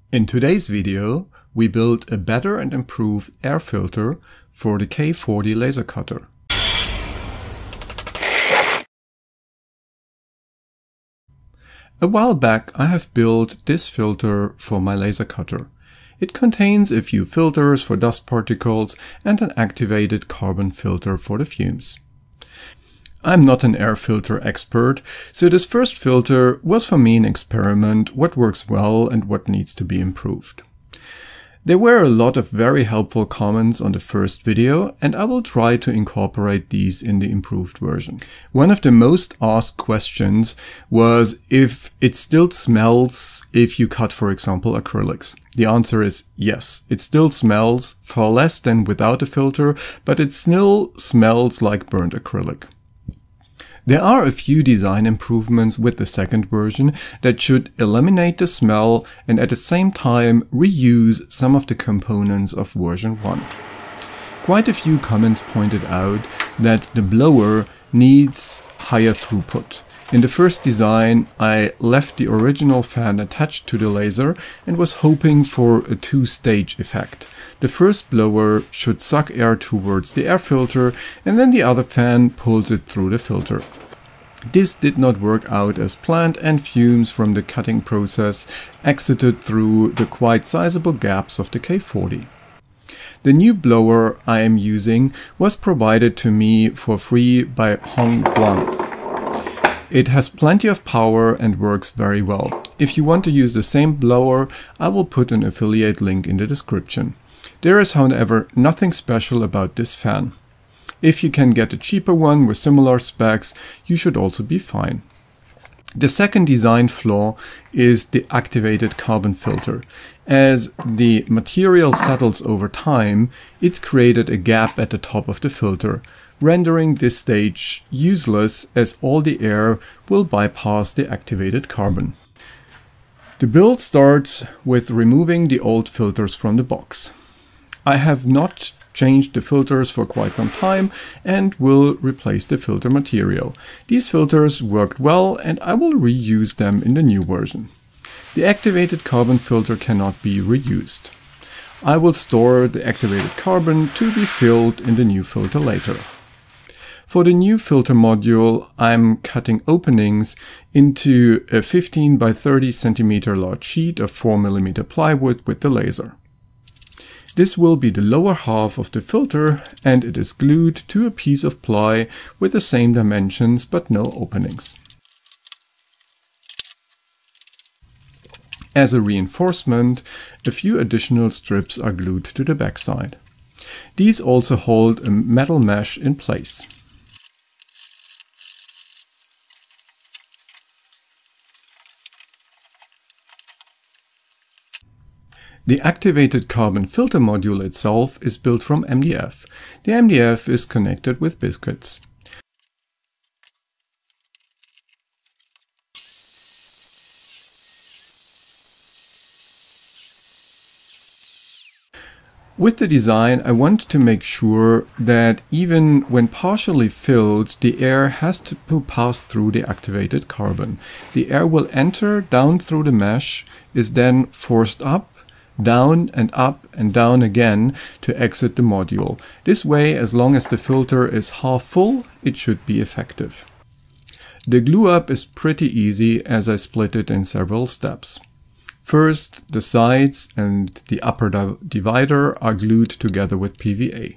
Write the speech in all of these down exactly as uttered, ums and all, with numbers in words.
In today's video, we built a better and improved air filter for the K forty laser cutter. A while back I have built this filter for my laser cutter. It contains a few filters for dust particles and an activated carbon filter for the fumes. I'm not an air filter expert, so this first filter was for me an experiment, what works well and what needs to be improved. There were a lot of very helpful comments on the first video, and I will try to incorporate these in the improved version. One of the most asked questions was if it still smells if you cut, for example, acrylics. The answer is yes, it still smells, far less than without a filter, but it still smells like burnt acrylic. There are a few design improvements with the second version that should eliminate the smell and at the same time reuse some of the components of version one. Quite a few comments pointed out that the blower needs higher throughput. In the first design, I left the original fan attached to the laser and was hoping for a two-stage effect. The first blower should suck air towards the air filter and then the other fan pulls it through the filter. This did not work out as planned and fumes from the cutting process exited through the quite sizable gaps of the K forty. The new blower I am using was provided to me for free by Hong Guang. It has plenty of power and works very well. If you want to use the same blower, I will put an affiliate link in the description. There is, however, nothing special about this fan. If you can get a cheaper one with similar specs, you should also be fine. The second design flaw is the activated carbon filter. As the material settles over time, it created a gap at the top of the filter, rendering this stage useless as all the air will bypass the activated carbon. The build starts with removing the old filters from the box. I have not changed the filters for quite some time and will replace the filter material. These filters worked well and I will reuse them in the new version. The activated carbon filter cannot be reused. I will store the activated carbon to be filled in the new filter later. For the new filter module, I'm cutting openings into a fifteen by thirty centimeter large sheet of four millimeter plywood with the laser. This will be the lower half of the filter and it is glued to a piece of ply with the same dimensions but no openings. As a reinforcement, a few additional strips are glued to the backside. These also hold a metal mesh in place. The activated carbon filter module itself is built from M D F. The M D F is connected with biscuits. With the design, I want to make sure that even when partially filled, the air has to pass through the activated carbon. The air will enter down through the mesh, is then forced up, down and up and down again to exit the module. This way, as long as the filter is half full, it should be effective. The glue up is pretty easy as I split it in several steps. First, the sides and the upper divider are glued together with P V A.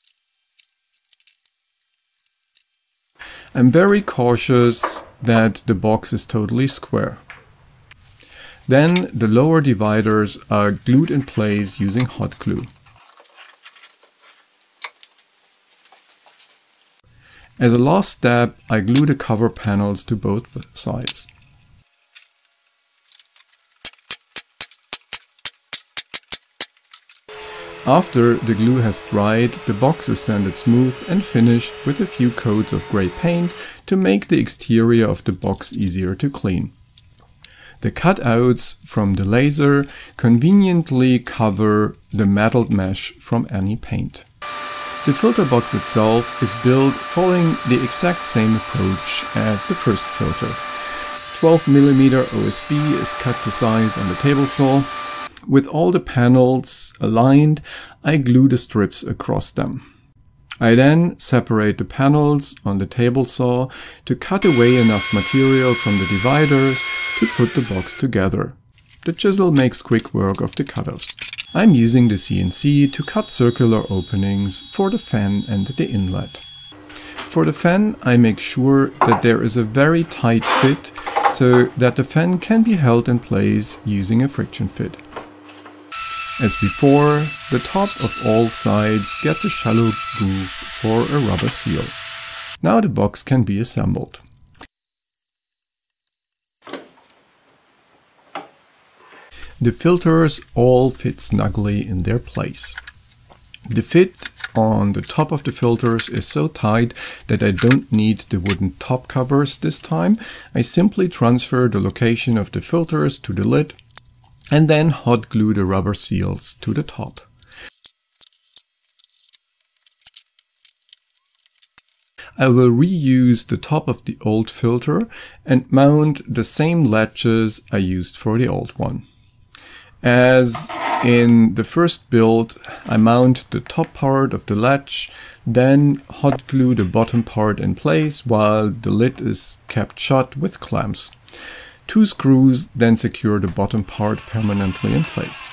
I'm very cautious that the box is totally square. Then the lower dividers are glued in place using hot glue. As a last step, I glue the cover panels to both sides. After the glue has dried, the box is sanded smooth and finished with a few coats of grey paint to make the exterior of the box easier to clean. The cutouts from the laser conveniently cover the metal mesh from any paint. The filter box itself is built following the exact same approach as the first filter. twelve millimeter O S B is cut to size on the table saw. With all the panels aligned, I glue the strips across them. I then separate the panels on the table saw to cut away enough material from the dividers to put the box together. The chisel makes quick work of the cutoffs. I'm using the C N C to cut circular openings for the fan and the inlet. For the fan, I make sure that there is a very tight fit so that the fan can be held in place using a friction fit. As before, the top of all sides gets a shallow groove for a rubber seal. Now the box can be assembled. The filters all fit snugly in their place. The fit on the top of the filters is so tight that I don't need the wooden top covers this time. I simply transfer the location of the filters to the lid and then hot glue the rubber seals to the top. I will reuse the top of the old filter and mount the same latches I used for the old one. As in the first build, I mount the top part of the latch, then hot glue the bottom part in place while the lid is kept shut with clamps. Two screws then secure the bottom part permanently in place.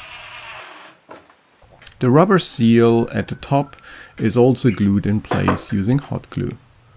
The rubber seal at the top is also glued in place using hot glue.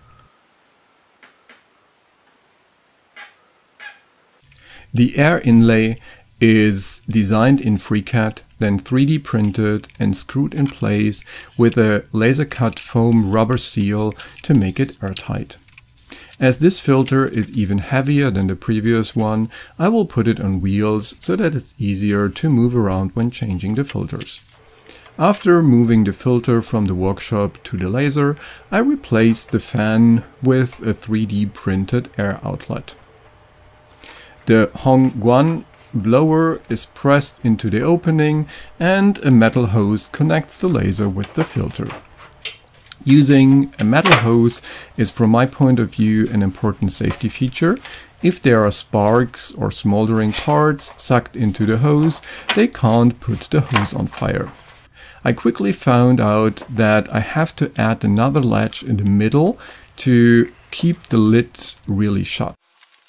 The air inlay is designed in FreeCAD, then three D printed and screwed in place with a laser cut foam rubber seal to make it airtight. As this filter is even heavier than the previous one, I will put it on wheels so that it's easier to move around when changing the filters. After moving the filter from the workshop to the laser, I replaced the fan with a three D printed air outlet. The Hongguan blower is pressed into the opening and a metal hose connects the laser with the filter. Using a metal hose is, from my point of view, an important safety feature. If there are sparks or smoldering parts sucked into the hose, they can't put the hose on fire. I quickly found out that I have to add another latch in the middle to keep the lid really shut.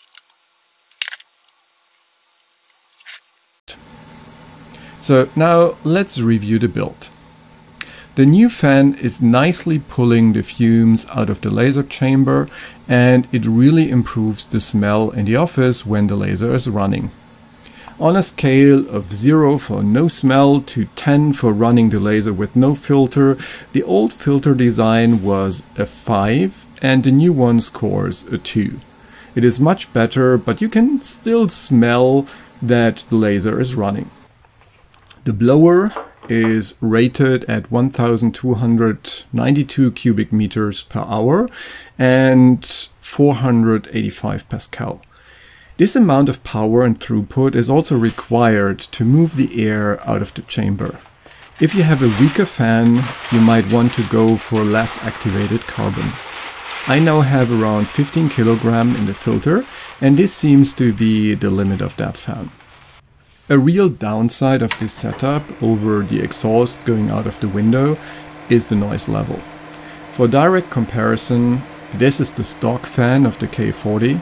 So now let's review the build. The new fan is nicely pulling the fumes out of the laser chamber, and it really improves the smell in the office when the laser is running. On a scale of zero for no smell to ten for running the laser with no filter, the old filter design was a five and the new one scores a two. It is much better, but you can still smell that the laser is running. The blower is rated at one thousand two hundred ninety-two cubic meters per hour and four hundred eighty-five Pascal. This amount of power and throughput is also required to move the air out of the chamber. If you have a weaker fan, you might want to go for less activated carbon. I now have around fifteen kilograms in the filter, and this seems to be the limit of that fan. A real downside of this setup over the exhaust going out of the window is the noise level. For direct comparison, this is the stock fan of the K forty.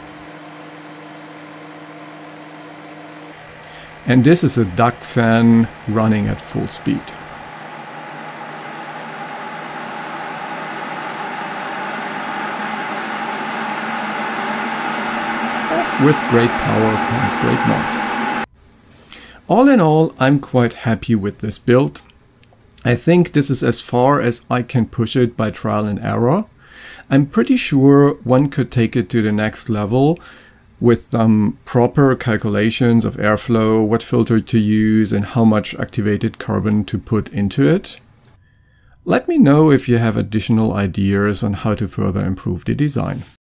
And this is a duct fan running at full speed. With great power comes great noise. All in all, I'm quite happy with this build. I think this is as far as I can push it by trial and error. I'm pretty sure one could take it to the next level with some proper calculations of airflow, what filter to use and how much activated carbon to put into it. Let me know if you have additional ideas on how to further improve the design.